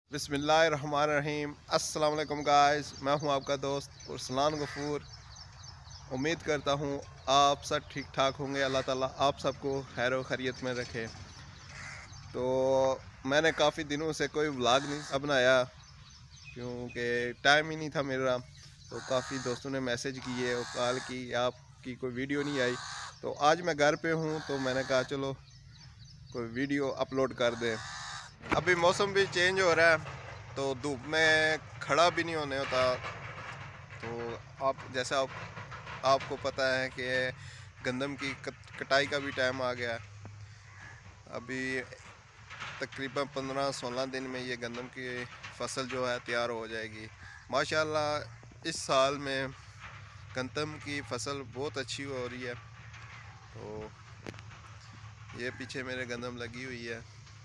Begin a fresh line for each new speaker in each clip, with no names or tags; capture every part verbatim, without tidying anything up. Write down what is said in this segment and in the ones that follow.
बिस्मिल्लाहिर्रहमानिर्रहीम। अस्सलाम वालेकुम गाइस, मैं हूं आपका दोस्त उरसलान गफूर। उम्मीद करता हूं आप सब ठीक ठाक होंगे। अल्लाह ताला आप सबको खैर खैरियत में रखे। तो मैंने काफ़ी दिनों से कोई व्लॉग नहीं बनाया क्योंकि टाइम ही नहीं था मेरा। तो काफ़ी दोस्तों ने मैसेज किए और कॉल की, आपकी कोई वीडियो नहीं आई। तो आज मैं घर पे हूं तो मैंने कहा चलो कोई वीडियो अपलोड कर दें। अभी मौसम भी चेंज हो रहा है तो धूप में खड़ा भी नहीं होने होता। तो आप जैसा आप, आपको पता है कि गंदम की कटाई का भी टाइम आ गया है। अभी तकरीबन पंद्रह सोलह दिन में ये गंदम की फसल जो है तैयार हो जाएगी। माशाल्लाह इस साल में गंदम की फसल बहुत अच्छी हो रही है। तो ये पीछे मेरे गंदम लगी हुई है।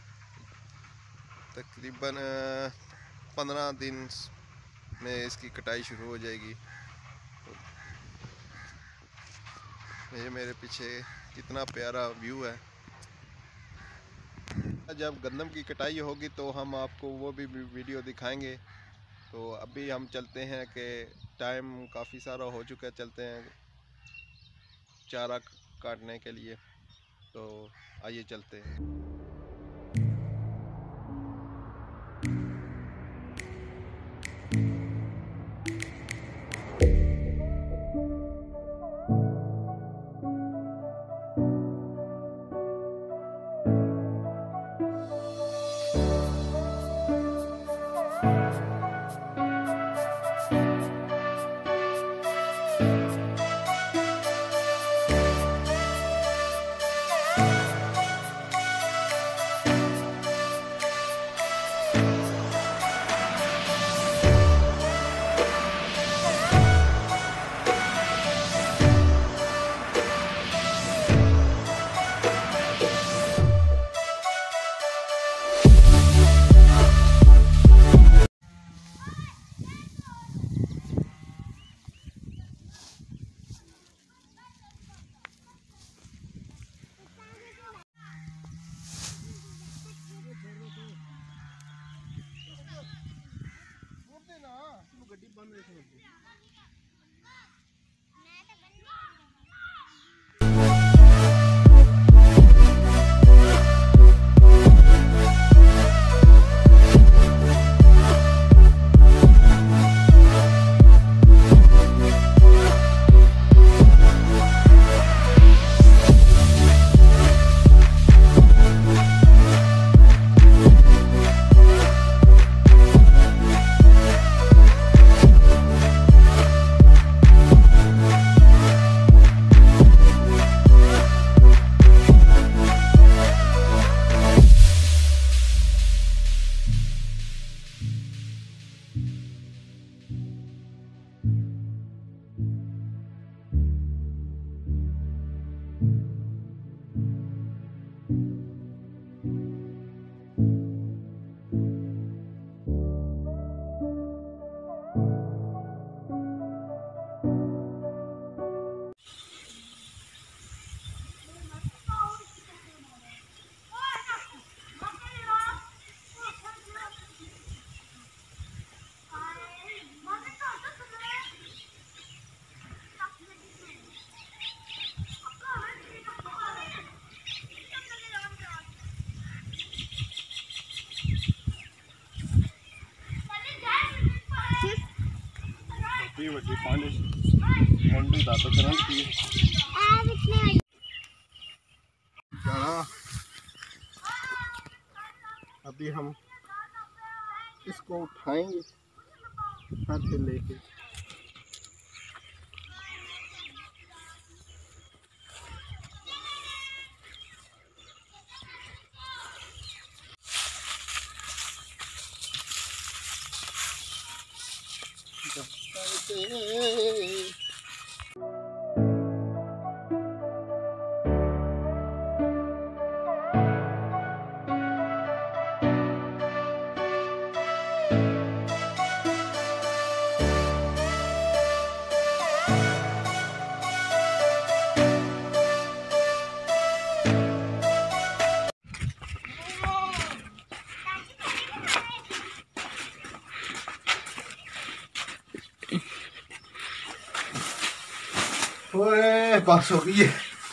तकरीबन पंद्रह दिन में इसकी कटाई शुरू हो जाएगी। ये मेरे पीछे कितना प्यारा व्यू है। जब गंदम की कटाई होगी तो हम आपको वो भी वीडियो दिखाएंगे। तो अभी हम चलते हैं कि टाइम काफ़ी सारा हो चुका है, चलते हैं चारा काटने के लिए। तो आइए चलते हैं। वड्डी पानी मंडी दा तो करंट की अभी हम इसको उठाएंगे हाथ से लेके। ओए बस हो गई है।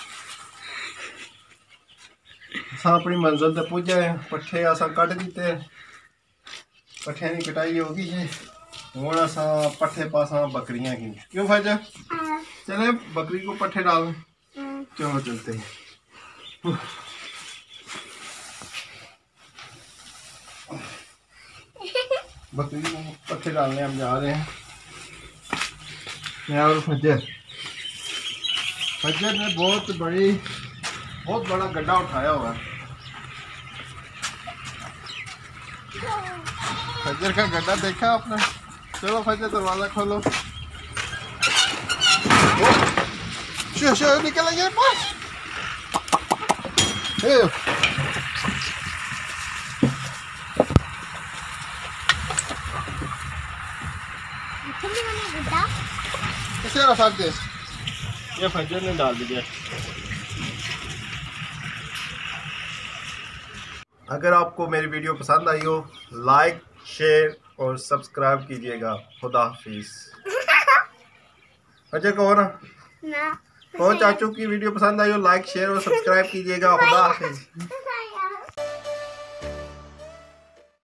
असां अपनी मंजिल ते पुजे पट्ठे असां कट दिते, पट्ठे की कटाई हो गई है। हुण असां पट्ठे पासा बकरियां की। क्यों फजर? चले बकरी को पट्ठे डाल। चलो चलते हैं। बकरी को पट्ठे डालने हम जा रहे हैं। मैं और फजर फजर ने बहुत बड़ी बहुत बड़ा गड्ढा उठाया हुआ है। फजर का गड्ढा देखा आपने? चलो फजर दरवाजा खोलो। शो शो निकल गया पास। कैसे रखा दे? ये फजर ने डाल दिया। अगर आपको मेरी वीडियो पसंद आई हो, लाइक शेयर और सब्सक्राइब कीजिएगा। खुदा हाफिज। फजर कहो ना ना। कहो चाचू की वीडियो पसंद आई हो, लाइक शेयर और सब्सक्राइब कीजिएगा। खुदा हाफिज।